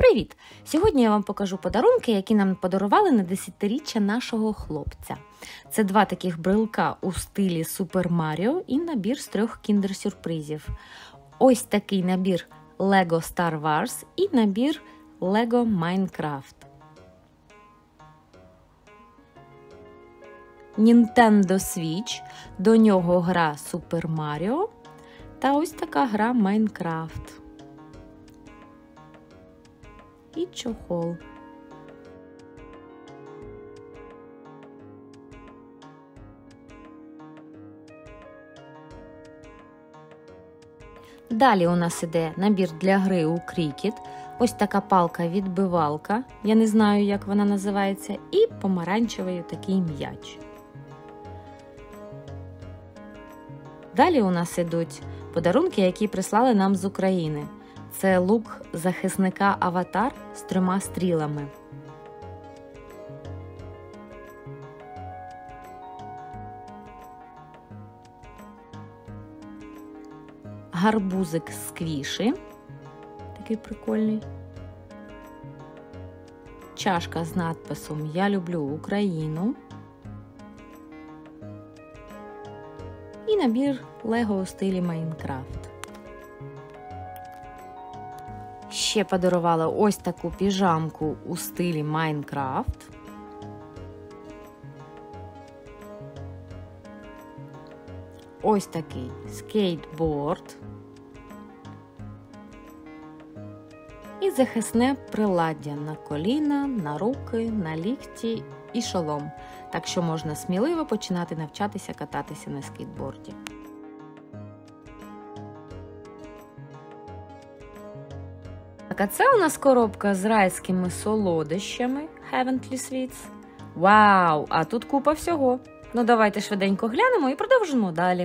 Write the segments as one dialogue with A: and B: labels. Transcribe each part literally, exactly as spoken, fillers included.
A: Привіт! Сьогодні я вам покажу подарунки, які нам подарували на десятиріччя нашого хлопця. Це два таких брелка у стилі Супер Маріо і набір з трьох кіндер-сюрпризів. Ось такий набір Lego Star Wars і набір Lego Minecraft. Nintendo Switch, до нього гра Супер Маріо та ось така гра Minecraft. І чохол. Далі у нас іде набір для гри у крікет. Ось така палка-відбивалка, я не знаю, як вона називається, і помаранчевий такий м'яч. Далі у нас ідуть подарунки, які прислали нам з України. Це лук захисника Аватар з трьома стрілами. Гарбузик сквіші. Такий прикольний. Чашка з надписом «Я люблю Україну». І набір Лего у стилі Майнкрафт. Ще подарували ось таку піжамку у стилі Майнкрафт. Ось такий скейтборд. І захисне приладдя на коліна, на руки, на лікті і шолом. Так що можна сміливо починати навчатися кататися на скейтборді. Так, а це у нас коробка з райськими солодощами Heavenly Sweets. Вау! А тут купа всього. Ну давайте швиденько глянемо і продовжимо далі.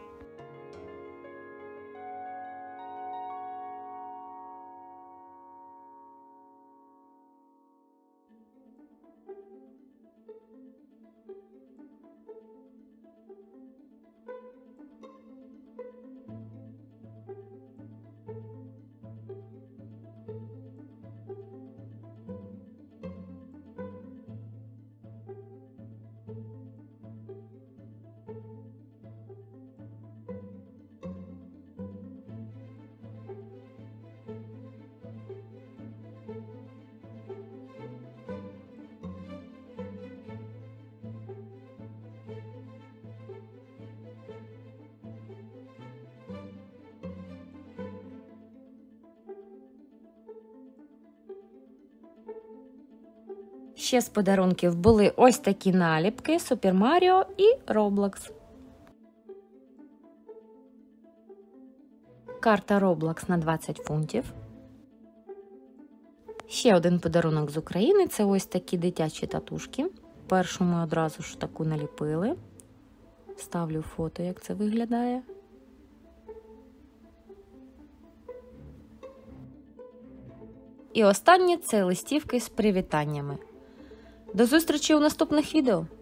A: Ще з подарунків були ось такі наліпки Супер Маріо і Roblox. Карта Roblox на двадцять фунтів. Ще один подарунок з України – це ось такі дитячі татушки. Першу ми одразу ж таку наліпили. Ставлю фото, як це виглядає. І останнє – це листівки з привітаннями. До зустрічі у наступних відео!